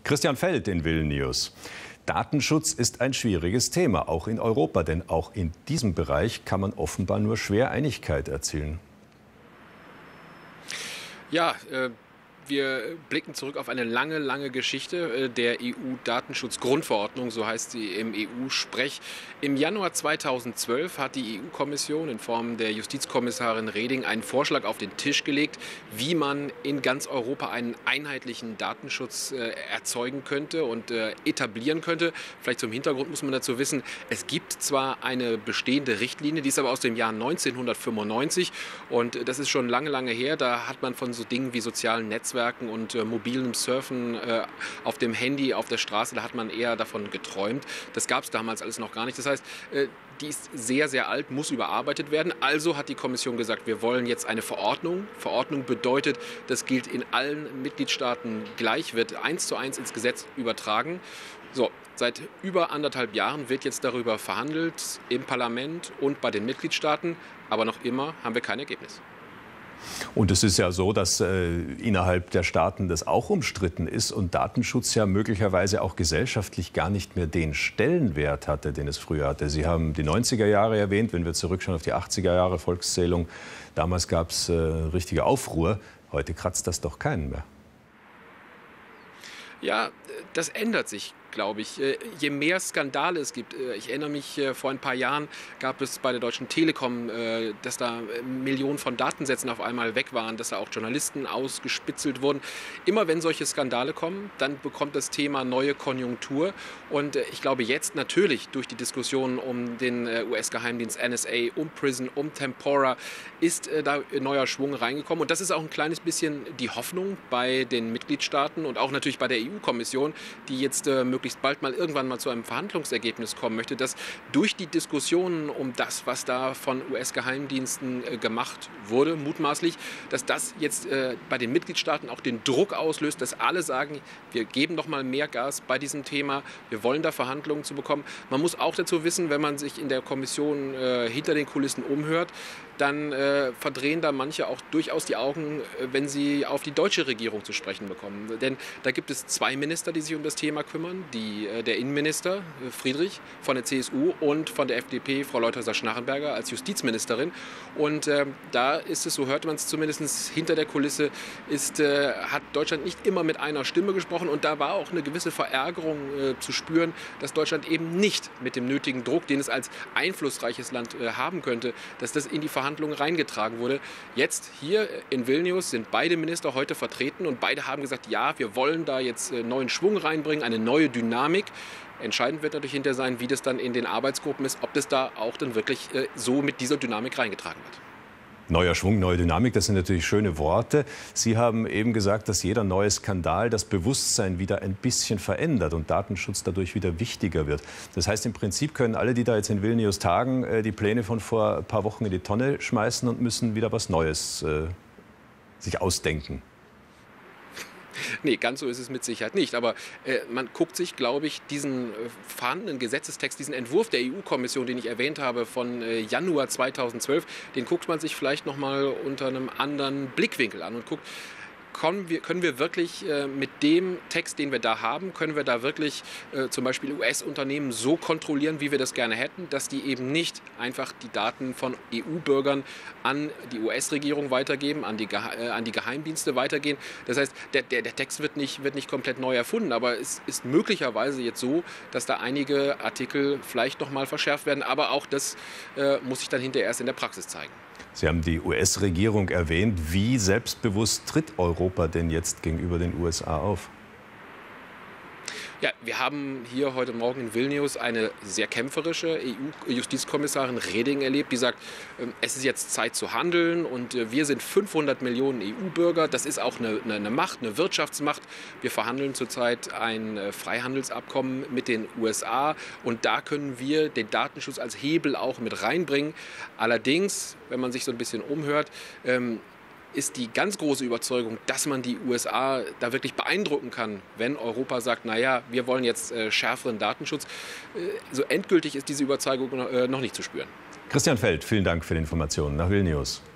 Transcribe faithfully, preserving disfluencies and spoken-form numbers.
Christian Feld in Vilnius. Datenschutz ist ein schwieriges Thema, auch in Europa, denn auch in diesem Bereich kann man offenbar nur schwer Einigkeit erzielen. Ja, äh wir blicken zurück auf eine lange, lange Geschichte der E U-Datenschutzgrundverordnung, so heißt sie im E U-Sprech. Im Januar zweitausendzwölf hat die E U-Kommission in Form der Justizkommissarin Reding einen Vorschlag auf den Tisch gelegt, wie man in ganz Europa einen einheitlichen Datenschutz äh, erzeugen könnte und äh, etablieren könnte. Vielleicht zum Hintergrund muss man dazu wissen, es gibt zwar eine bestehende Richtlinie, die ist aber aus dem Jahr neunzehnhundertfünfundneunzig und das ist schon lange, lange her. Da hat man von so Dingen wie sozialen Netzwerken und äh, mobilem Surfen äh, auf dem Handy, auf der Straße, da hat man eher davon geträumt. Das gab es damals alles noch gar nicht. Das heißt, äh, die ist sehr, sehr alt, muss überarbeitet werden. Also hat die Kommission gesagt, wir wollen jetzt eine Verordnung. Verordnung bedeutet, das gilt in allen Mitgliedstaaten gleich, wird eins zu eins ins Gesetz übertragen. So, seit über anderthalb Jahren wird jetzt darüber verhandelt im Parlament und bei den Mitgliedstaaten. Aber noch immer haben wir kein Ergebnis. Und es ist ja so, dass äh, innerhalb der Staaten das auch umstritten ist und Datenschutz ja möglicherweise auch gesellschaftlich gar nicht mehr den Stellenwert hatte, den es früher hatte. Sie haben die neunziger Jahre erwähnt, wenn wir zurückschauen auf die achtziger Jahre Volkszählung. Damals gab es äh, richtige Aufruhr. Heute kratzt das doch keinen mehr. Ja, das ändert sich, glaube ich. Je mehr Skandale es gibt, ich erinnere mich, vor ein paar Jahren gab es bei der Deutschen Telekom, dass da Millionen von Datensätzen auf einmal weg waren, dass da auch Journalisten ausgespitzelt wurden. Immer wenn solche Skandale kommen, dann bekommt das Thema neue Konjunktur. Und ich glaube jetzt natürlich durch die Diskussion um den U S-Geheimdienst N S A, um PRISM, um Tempora, ist da neuer Schwung reingekommen. Und das ist auch ein kleines bisschen die Hoffnung bei den Mitgliedstaaten und auch natürlich bei der E U-Kommission, die jetzt äh, möglichst bald mal irgendwann mal zu einem Verhandlungsergebnis kommen möchte, dass durch die Diskussionen um das, was da von U S-Geheimdiensten äh, gemacht wurde, mutmaßlich, dass das jetzt äh, bei den Mitgliedstaaten auch den Druck auslöst, dass alle sagen, wir geben doch mal mehr Gas bei diesem Thema, wir wollen da Verhandlungen zu bekommen. Man muss auch dazu wissen, wenn man sich in der Kommission äh, hinter den Kulissen umhört, dann äh, verdrehen da manche auch durchaus die Augen, äh, wenn sie auf die deutsche Regierung zu sprechen bekommen. Denn da gibt es zwei Minister, die sich um das Thema kümmern. Die, äh, der Innenminister äh, Friedrich von der C S U und von der F D P Frau Leutherer-Schnarrenberger als Justizministerin. Und äh, da ist es, so hört man es zumindest hinter der Kulisse, ist, äh, hat Deutschland nicht immer mit einer Stimme gesprochen. Und da war auch eine gewisse Verärgerung äh, zu spüren, dass Deutschland eben nicht mit dem nötigen Druck, den es als einflussreiches Land äh, haben könnte, dass das in die Verhandlungen reingetragen wurde. Jetzt hier in Vilnius sind beide Minister heute vertreten und beide haben gesagt, ja, wir wollen da jetzt neuen Schwung reinbringen, eine neue Dynamik. Entscheidend wird natürlich hinterher sein, wie das dann in den Arbeitsgruppen ist, ob das da auch dann wirklich so mit dieser Dynamik reingetragen wird. Neuer Schwung, neue Dynamik, das sind natürlich schöne Worte. Sie haben eben gesagt, dass jeder neue Skandal das Bewusstsein wieder ein bisschen verändert und Datenschutz dadurch wieder wichtiger wird. Das heißt, im Prinzip können alle, die da jetzt in Vilnius tagen, die Pläne von vor ein paar Wochen in die Tonne schmeißen und müssen wieder was Neues äh, sich ausdenken. Nee, ganz so ist es mit Sicherheit nicht. Aber äh, man guckt sich, glaube ich, diesen äh, vorhandenen Gesetzestext, diesen Entwurf der E U-Kommission, den ich erwähnt habe, von äh, Januar zweitausendzwölf, den guckt man sich vielleicht noch mal unter einem anderen Blickwinkel an und guckt, können wir, können wir wirklich äh, mit dem Text, den wir da haben, können wir da wirklich äh, zum Beispiel U S-Unternehmen so kontrollieren, wie wir das gerne hätten, dass die eben nicht einfach die Daten von E U-Bürgern an die U S-Regierung weitergeben, an die, äh, an die Geheimdienste weitergehen. Das heißt, der, der, der Text wird nicht, wird nicht komplett neu erfunden, aber es ist möglicherweise jetzt so, dass da einige Artikel vielleicht noch mal verschärft werden, aber auch das äh, muss sich dann hinterher erst in der Praxis zeigen. Sie haben die U S-Regierung erwähnt. Wie selbstbewusst tritt Europa denn jetzt gegenüber den U S A auf? Ja, wir haben hier heute Morgen in Vilnius eine sehr kämpferische E U-Justizkommissarin Reding erlebt, die sagt, es ist jetzt Zeit zu handeln und wir sind fünfhundert Millionen E U-Bürger. Das ist auch eine, eine Macht, eine Wirtschaftsmacht. Wir verhandeln zurzeit ein Freihandelsabkommen mit den U S A und da können wir den Datenschutz als Hebel auch mit reinbringen. Allerdings, wenn man sich so ein bisschen umhört, ähm, ist die ganz große Überzeugung, dass man die U S A da wirklich beeindrucken kann, wenn Europa sagt, naja, wir wollen jetzt äh, schärferen Datenschutz. Äh, so endgültig ist diese Überzeugung noch, äh, noch nicht zu spüren. Christian Feld, vielen Dank für die Informationen nach Vilnius.